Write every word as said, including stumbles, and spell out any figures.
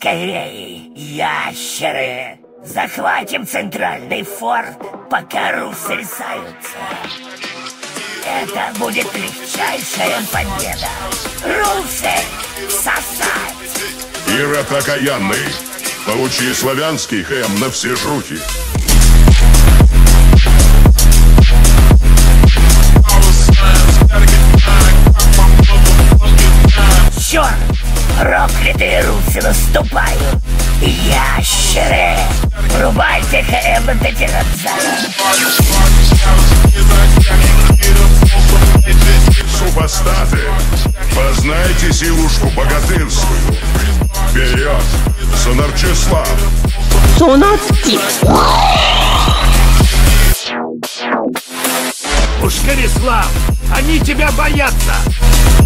Скорее, ящеры! Захватим центральный форт, пока русы рисаются. Это будет легчайшая победа. Русы сосать! Ирод окаянный, получи славянский хэм на все жруки. Черт! Проклятые русы наступают! Ящеры! Врубайте хэм до тиранозавра! Супостаты, познайте силушку богатырскую. Вперед, Сонарчислав! Сонарчислав! Пушкарислав, они тебя боятся!